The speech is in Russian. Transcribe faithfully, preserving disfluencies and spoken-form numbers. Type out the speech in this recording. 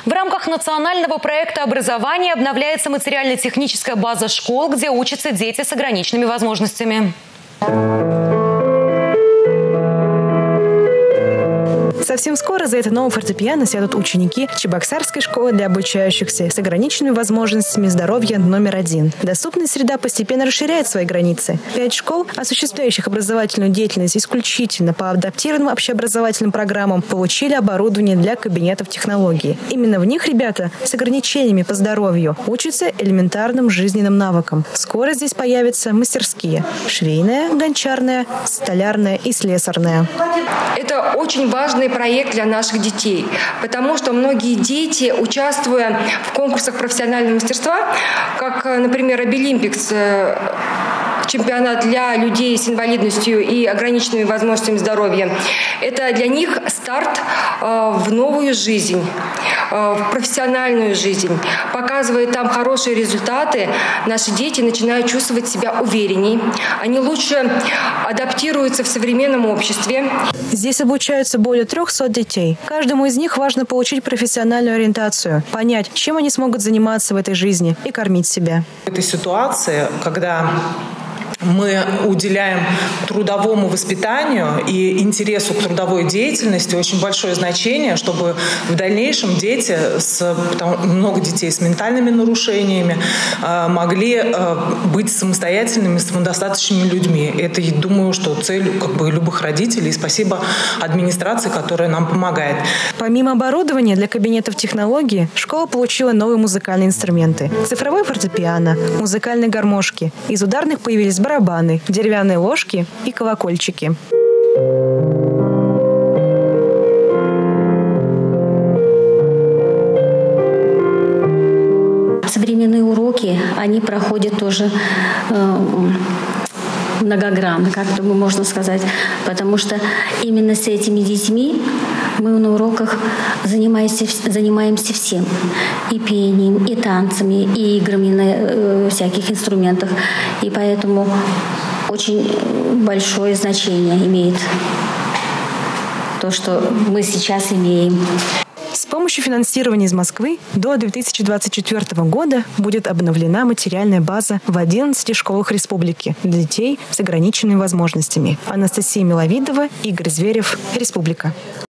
В рамках национального проекта образования обновляется материально-техническая база школ, где учатся дети с ограниченными возможностями. Совсем скоро за это новое фортепиано сядут ученики Чебоксарской школы для обучающихся с ограниченными возможностями здоровья номер один. Доступная среда постепенно расширяет свои границы. Пять школ, осуществляющих образовательную деятельность исключительно по адаптированным общеобразовательным программам, получили оборудование для кабинетов технологий. Именно в них ребята с ограничениями по здоровью учатся элементарным жизненным навыкам. Скоро здесь появятся мастерские – швейная, гончарная, столярная и слесарная. Это очень важный проект для наших детей, потому что многие дети, участвуя в конкурсах профессионального мастерства, как, например, Обилимпикс, чемпионат для людей с инвалидностью и ограниченными возможностями здоровья, это для них старт в новую жизнь, в профессиональную жизнь. Показывая там хорошие результаты, наши дети начинают чувствовать себя уверенней, они лучше адаптируются в современном обществе. Здесь обучаются более трехсот детей. Каждому из них важно получить профессиональную ориентацию, понять, чем они смогут заниматься в этой жизни и кормить себя. В этой ситуации, когда мы уделяем трудовому воспитанию и интересу к трудовой деятельности очень большое значение, чтобы в дальнейшем дети, с, много детей с ментальными нарушениями, могли быть самостоятельными, самодостаточными людьми. Это, я думаю, что цель как бы любых родителей. И спасибо администрации, которая нам помогает. Помимо оборудования для кабинетов технологий, школа получила новые музыкальные инструменты. Цифровой фортепиано, музыкальные гармошки. Из ударных появились барабаны, деревянные ложки и колокольчики. Современные уроки, они проходят тоже э, многогранно, как думаю, можно сказать, потому что именно с этими детьми мы на уроках занимаемся, занимаемся всем. И пением, и танцами, и играми на э, всяких инструментах. И поэтому очень большое значение имеет то, что мы сейчас имеем. С помощью финансирования из Москвы до две тысячи двадцать четвёртого года будет обновлена материальная база в одиннадцати школах республики для детей с ограниченными возможностями. Анастасия Миловидова, Игорь Зверев, Республика.